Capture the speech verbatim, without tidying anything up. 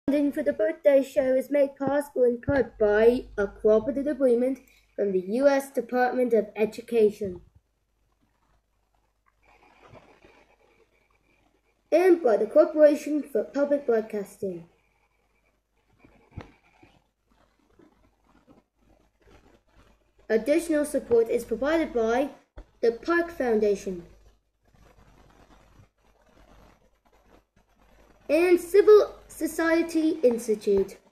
Funding for the birthday show is made possible in part by a cooperative agreement from the U S Department of Education and by the Corporation for Public Broadcasting. Additional support is provided by the Park Foundation and Civil Society Institute.